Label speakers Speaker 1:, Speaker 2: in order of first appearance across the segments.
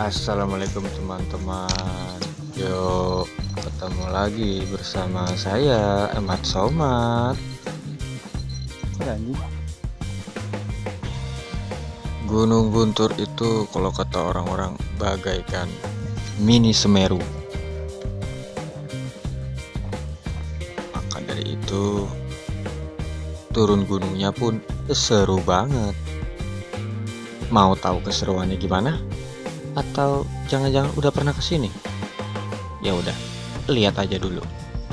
Speaker 1: Assalamualaikum teman-teman. Yuk ketemu lagi bersama saya Emat Somat. Gunung Guntur itu kalau kata orang-orang bagaikan mini Semeru. Maka dari itu turun gunungnya pun seru banget. Mau tahu keseruannya gimana? Atau jangan-jangan udah pernah kesini? Ya udah, lihat aja dulu.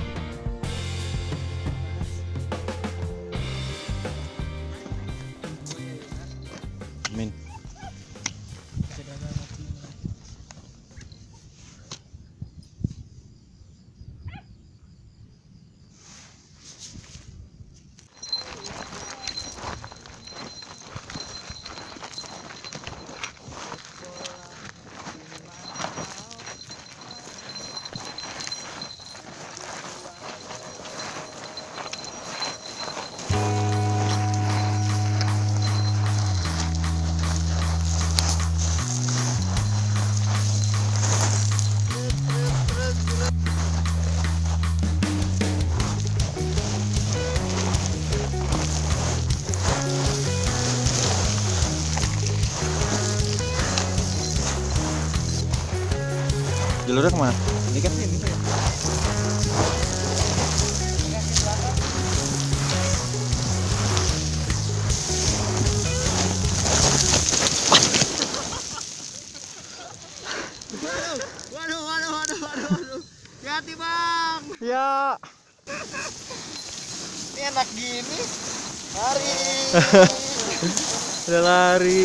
Speaker 1: Amin. Jalurnya kemana? Ini kan ini.
Speaker 2: Waduh. Hati bang.
Speaker 1: Ya.
Speaker 2: Ini enak gini. Lari.
Speaker 1: Udah lari.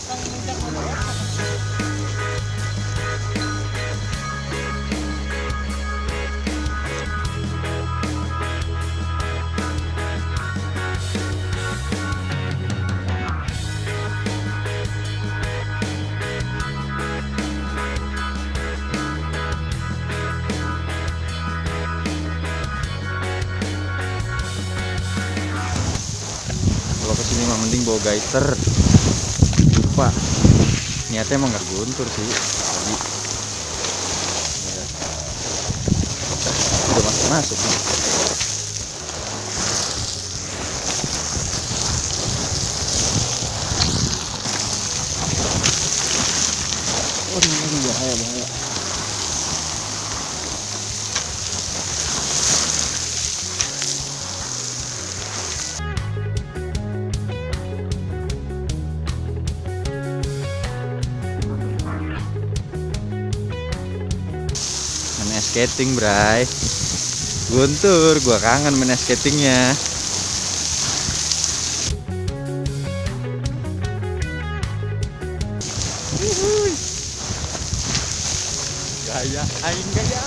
Speaker 1: Kalau kesini mah mending bawa gaiter. Lupa. Niatnya emang nggak guntur sih. Tadi. Udah masuk nih. Waduh, bahaya. Main skating, Bray. Guntur, gua kangen main skatingnya. Gaya, aing gaya.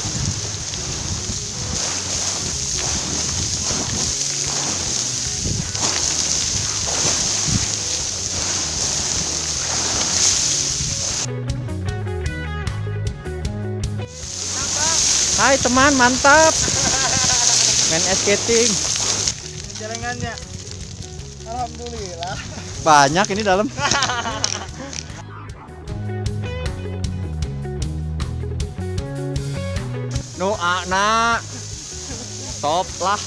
Speaker 1: Hai teman, mantap. Main skating.
Speaker 2: Jalangannya. Alhamdulillah.
Speaker 1: Banyak ini dalam. No ana. Top lah.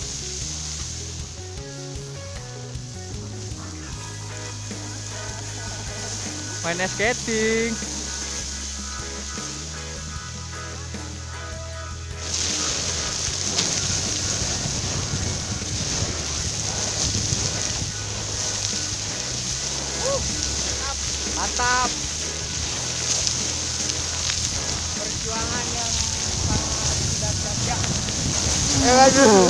Speaker 1: Main skating. Mantap.
Speaker 2: Perjuangan yang sangat tidak sia-sia.
Speaker 1: Aduh.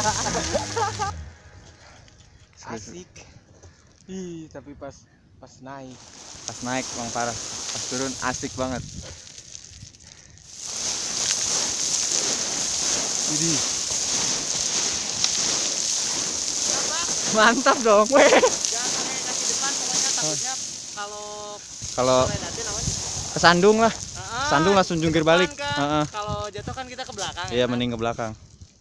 Speaker 2: Asik. Ih, tapi pas naik.
Speaker 1: Pas naik bang parah, pas turun asik banget. Jadi mantap dong, weh.
Speaker 2: Jangan pakai kaki depan, pokoknya takutnya kalau
Speaker 1: Kalau kesandung lah, sandung langsung jungkir balik.
Speaker 2: Kan, kalau jatuh kan kita ke belakang.
Speaker 1: Iya,
Speaker 2: kan?
Speaker 1: mending ke belakang.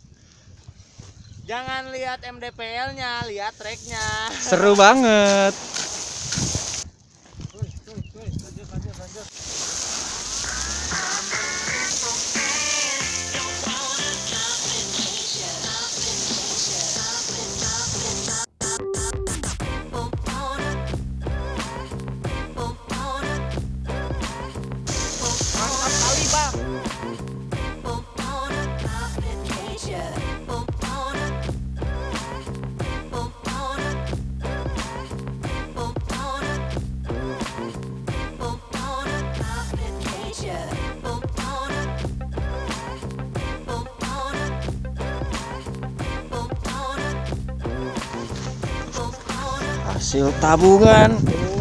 Speaker 2: Jangan lihat MDPL-nya, lihat tracknya.
Speaker 1: Seru banget.
Speaker 2: Lanjut.
Speaker 1: Hasil tabungan.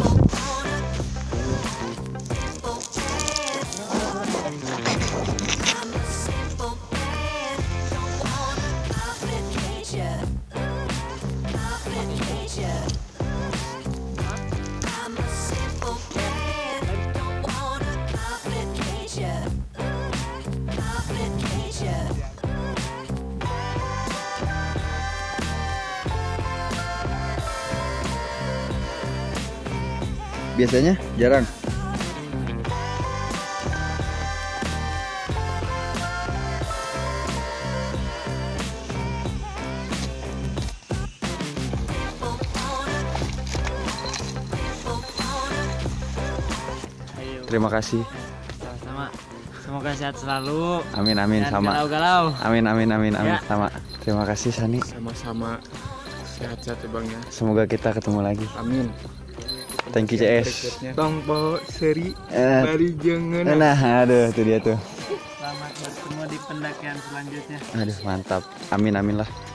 Speaker 1: Biasanya jarang. Terima kasih.
Speaker 2: Sama-sama. Semoga sehat selalu.
Speaker 1: Amin amin
Speaker 2: Dan
Speaker 1: sama.
Speaker 2: galau-galau.
Speaker 1: Amin amin amin amin
Speaker 2: Ya.
Speaker 1: sama. Terima kasih Sani.
Speaker 3: Sama-sama. Sehat-sehat ya Bang ya.
Speaker 1: Semoga kita ketemu lagi.
Speaker 3: Amin.
Speaker 1: Thank you CS.
Speaker 3: Bang bawa seri
Speaker 1: Eh,
Speaker 3: dari jangan.
Speaker 1: Nah, aduh itu dia tuh.
Speaker 2: Selamat bertemu di pendakian selanjutnya.
Speaker 1: Aduh mantap. Amin amin lah.